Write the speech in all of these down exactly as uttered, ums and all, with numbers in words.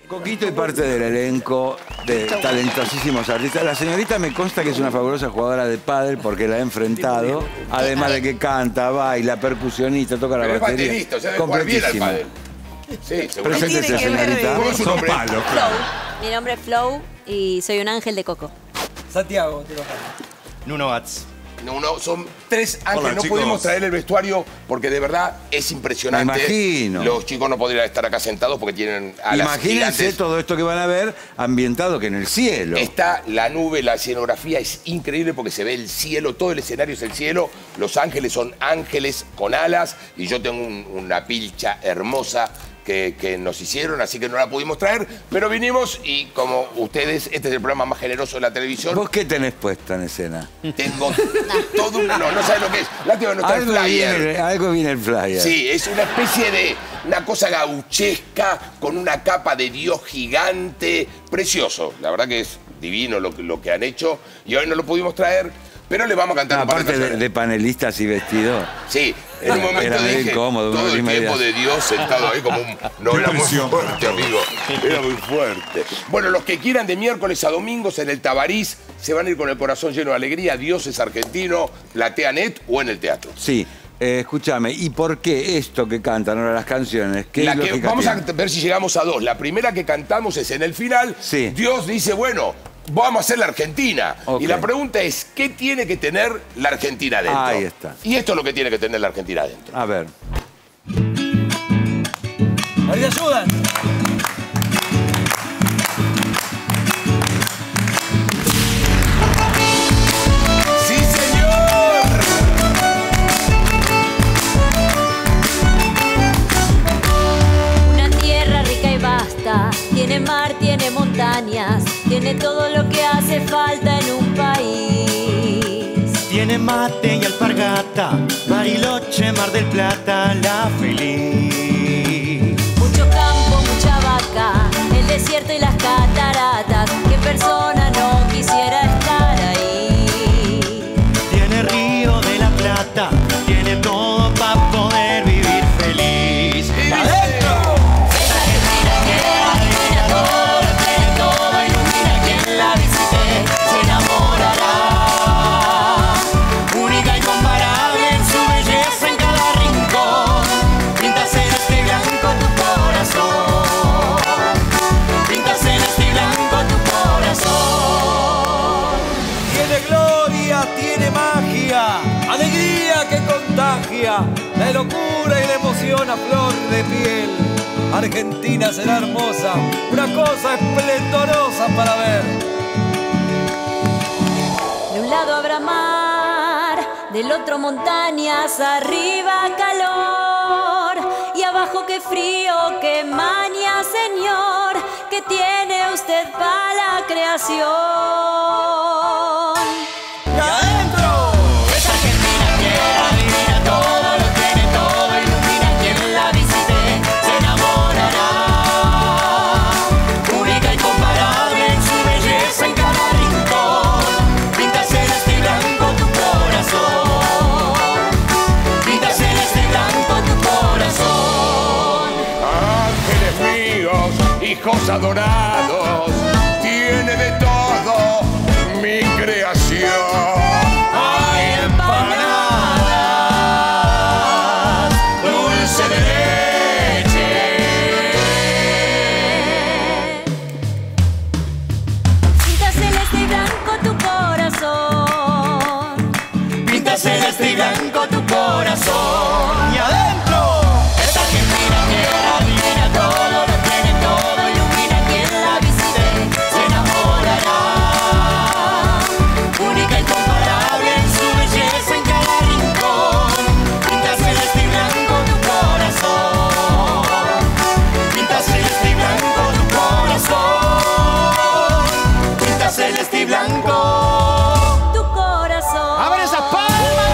Coquito y parte del elenco de talentosísimos artistas. La señorita me consta que es una fabulosa jugadora de pádel porque la he enfrentado. Además de que canta, baila, percusionista, toca la Pero batería. es baterista, o sea, debe jugar bien al pádel. Sí, seguro. Preséntese, señorita. ¿Cómo es su nombre? Flow. Mi nombre es Flow y soy un ángel de coco. Santiago, te lo juro. Nuno Gats. No, no, son tres ángeles. Hola, no chicos. pudimos traer el vestuario porque de verdad es impresionante. Me imagino. Los chicos no podrían estar acá sentados porque tienen alas Imagínense gigantes. todo esto que van a ver ambientado que en el cielo. Está la nube, la escenografía es increíble porque se ve el cielo, todo el escenario es el cielo. Los ángeles son ángeles con alas y yo tengo un- una pilcha hermosa que, que nos hicieron, así que no la pudimos traer, pero vinimos y como ustedes, este es el programa más generoso de la televisión. ¿Vos qué tenés puesta en escena? Tengo todo un... No, no sabes lo que es. Lástima que no está el Algo flyer. viene, algo viene el flyer. Sí, es una especie de una cosa gauchesca con una capa de Dios gigante. Precioso. La verdad que es divino lo, que- lo que han hecho. Y hoy no lo pudimos traer, pero le vamos a cantar un par de Aparte de, canciones. de panelistas y vestidos. Sí, en un Era- momento era medio dije, incómodo, todo una el hora y tiempo media. de Dios sentado ahí como un... No, era muy fuerte, amigo. Era muy fuerte. Bueno, los que quieran de miércoles a domingos en el Tabarís se van a ir con el corazón lleno de alegría. Dios es argentino, Plateanet o en el teatro. Sí. Eh, escúchame, ¿y por qué esto que cantan ahora las canciones? ¿Qué La es lo que, que vamos a tienen? ver si llegamos a dos. La primera que cantamos es en el final. Sí. Dios dice, bueno, vamos a hacer la Argentina. Ok. Y la pregunta es, ¿qué tiene que tener la Argentina adentro? Ahí está. Y esto es lo que tiene que tener la Argentina adentro. A ver. A ver, ayudan. ¡Sí, señor! Una tierra rica y vasta, tiene mar, tiene montañas, tiene todo lo que hace falta en un país. Tiene mate y alpargata, Bariloche, Mar del Plata, la feliz. Mucho campo, mucha vaca, el desierto y las cataratas, ¿qué persona no quisiera estar ahí? Tiene Río de la Plata, tiene todo para poder vivir feliz. ¡Adentro! Esa Argentina que adivina todo, lo tiene todo, ilumina quien la visite, se enamorará. Única y comparable en su belleza en cada rincón. Pinta celeste y blanco tu corazón. Pinta celeste y blanco tu corazón. Tiene gloria, tiene magia, alegría que contagia, la locura y la emoción a flor de piel. Argentina será hermosa, una cosa esplendorosa para ver. De un lado habrá mar, del otro montañas, arriba calor y abajo qué frío, qué maña, señor, que tiene usted para la creación. ¡Y adentro! Esa Argentina que adivina todo, lo tiene todo, ilumina quien la visite, se enamorará. Única y comparable en su belleza en cada rincón. Pinta celeste y blanco tu corazón. Pinta celeste y blanco tu corazón. Ángeles míos, hijos adorados, tiene de todo mi creación. Hay empanadas, dulce de leche. Pinta celeste y blanco tu corazón. Pinta celeste y blanco tu corazón. Y adentro, esta Argentina que adivina todo, lo tiene todo, ilumina quien la visite, se enamorará. Única y comparable en su belleza en cada rincón. Pinta celeste y blanco tu corazón. Pinta celeste y blanco tu corazón. Pinta celeste y blanco. Tu corazón. ¡Abre esas palmas!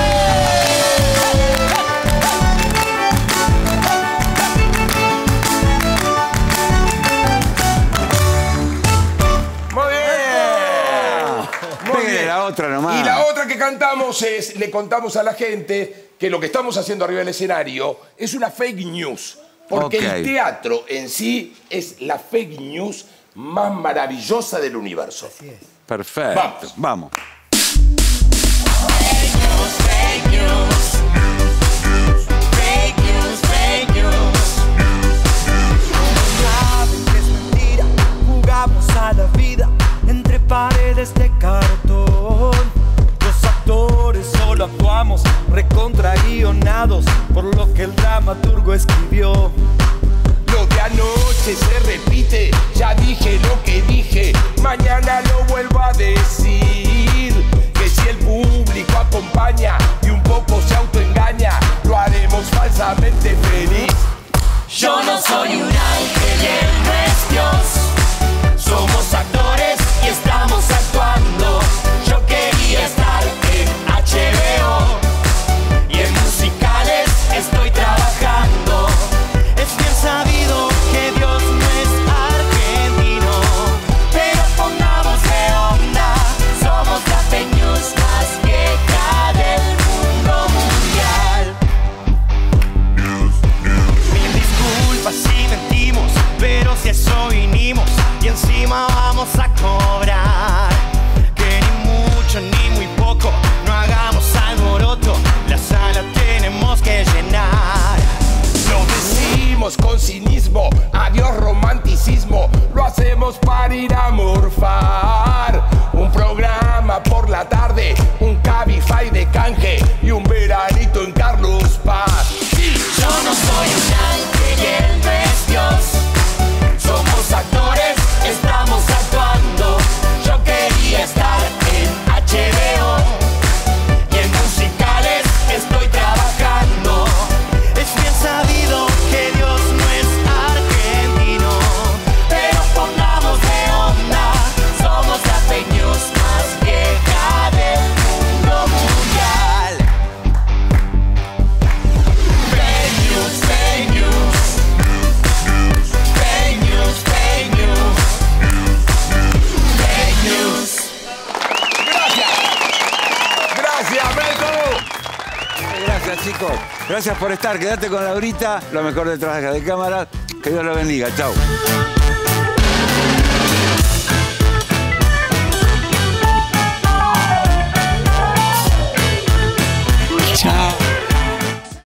Muy bien. Muy Pégale bien. la otra nomás. Y la otra que cantamos es, le contamos a la gente que lo que estamos haciendo arriba del escenario es una fake news. Porque Ok. el teatro en sí es la fake news más maravillosa del universo. Perfecto. Vamos. Vamos. Fake news, fake news. Fake news, fake news. Saben que es mentira, jugamos a la vida entre paredes de cartón. Los actores solo actuamos recontra guionados por lo que el dramaturgo escribió. Lo de anoche se repite, ya dije lo que dije, mañana lo vuelvo a decir. Que si el público acompaña y un poco se autoengaña, lo haremos falsamente feliz. Yo no soy un ángel y él no es Dios. Somos actores y estamos actuando. Yo quería estar en H B O y en musicales estoy trabajando. Es bien sabido que Dios no es argentino, pero pongamos de onda. Somos la fake news más vieja del mundo mundial. Mil disculpas si mentimos, pero si a eso vinimos y encima vamos a cobrar. Que ni mucho ni muy poco, no hagamos alboroto, la sala tenemos que llenar. Lo decimos con cinismo, adiós romanticismo, lo hacemos para ir a morfar. Un programa por la tarde, un Cabify de canje y un veranito en Carlos Paz. Sí. Yo no soy un ángel y él no es Dios. Somos actores, estamos actuando. Yo quería estar en H B O y en musicales estoy trabajando. Es bien sabido que Dios no es argentino, pero pongamos de onda. Somos la fake news más vieja del mundo mundial. Fake news, fake news. Fake news, fake news. Fake news. Gracias. Gracias, Beto. Gracias, chicos. Gracias por estar. Quédate con Laurita, lo mejor detrás de cámara. Que Dios lo bendiga. Chau.